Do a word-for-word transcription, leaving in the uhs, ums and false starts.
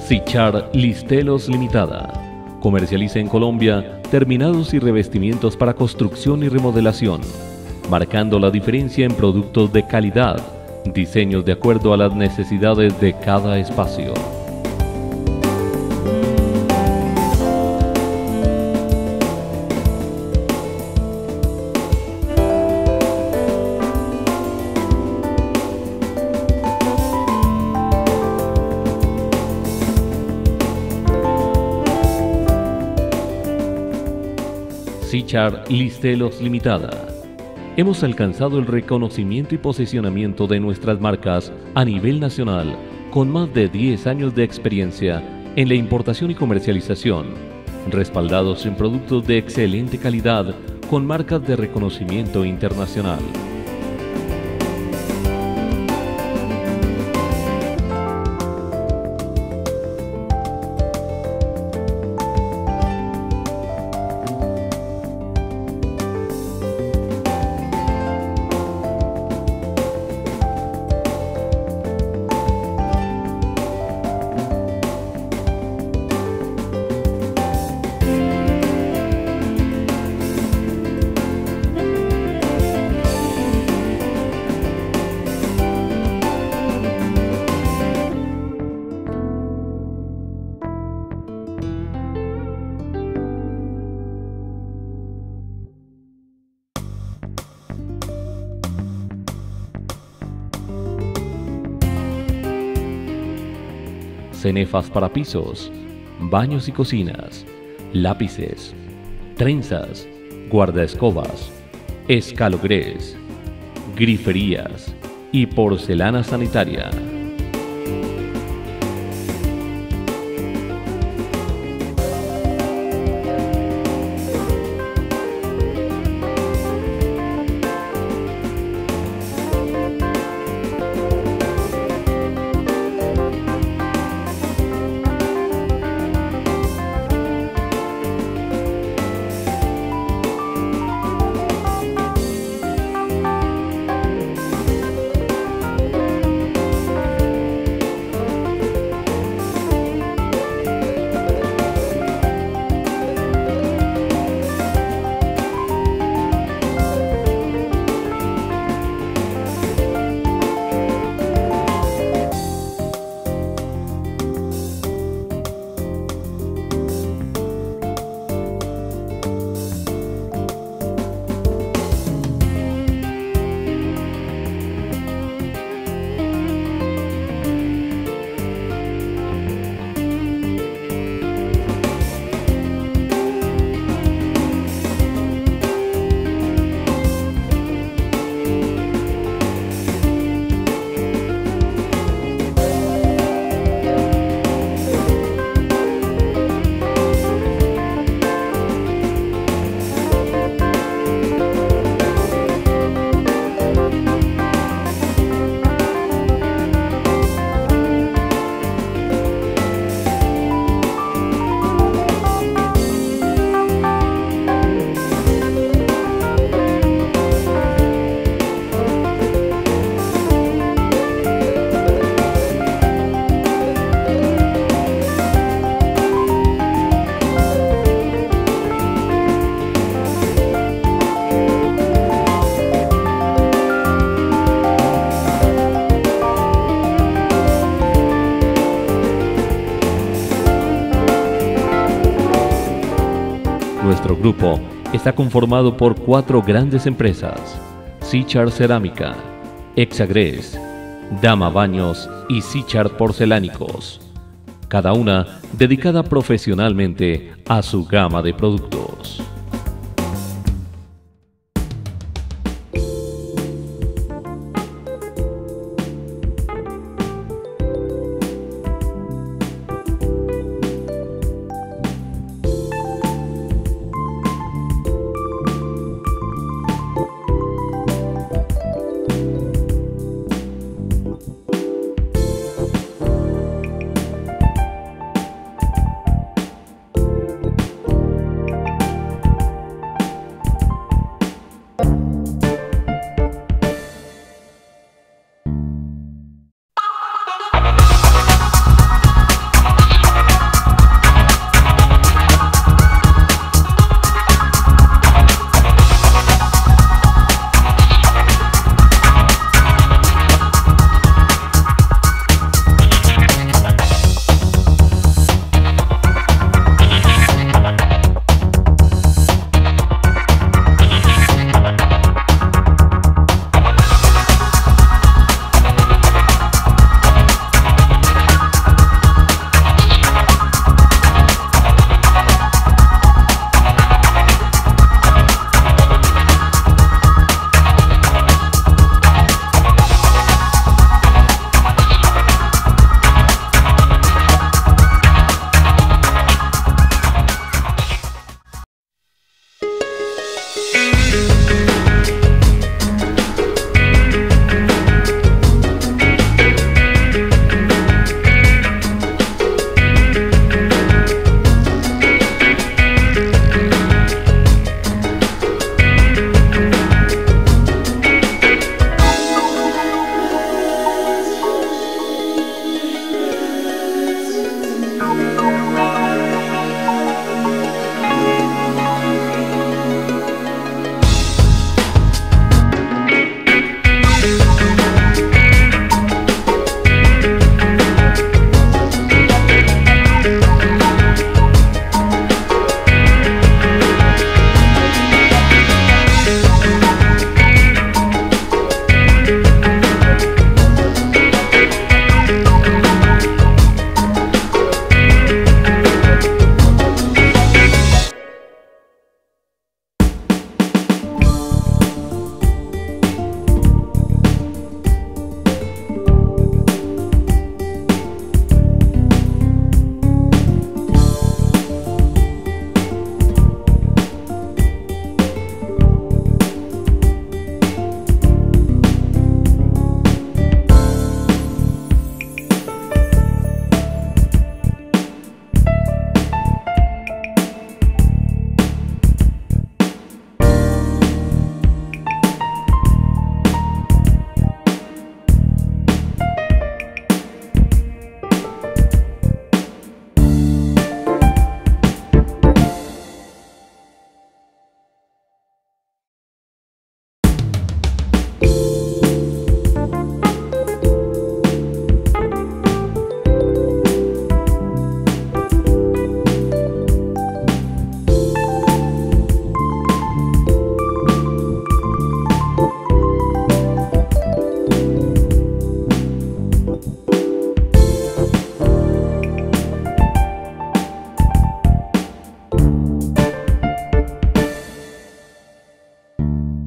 Sichar Listelos Limitada. Comercializa en Colombia terminados y revestimientos para construcción y remodelación, marcando la diferencia en productos de calidad, diseños de acuerdo a las necesidades de cada espacio. Sichar Listelos Limitada. Hemos alcanzado el reconocimiento y posicionamiento de nuestras marcas a nivel nacional con más de diez años de experiencia en la importación y comercialización, respaldados en productos de excelente calidad con marcas de reconocimiento internacional. Cenefas para pisos, baños y cocinas, lápices, trenzas, guardaescobas, escalogrés, griferías y porcelana sanitaria. Nuestro grupo está conformado por cuatro grandes empresas: Sichar Cerámica, Hexagrés, Dama Baños y Sichar Porcelánicos, cada una dedicada profesionalmente a su gama de productos. Thank you.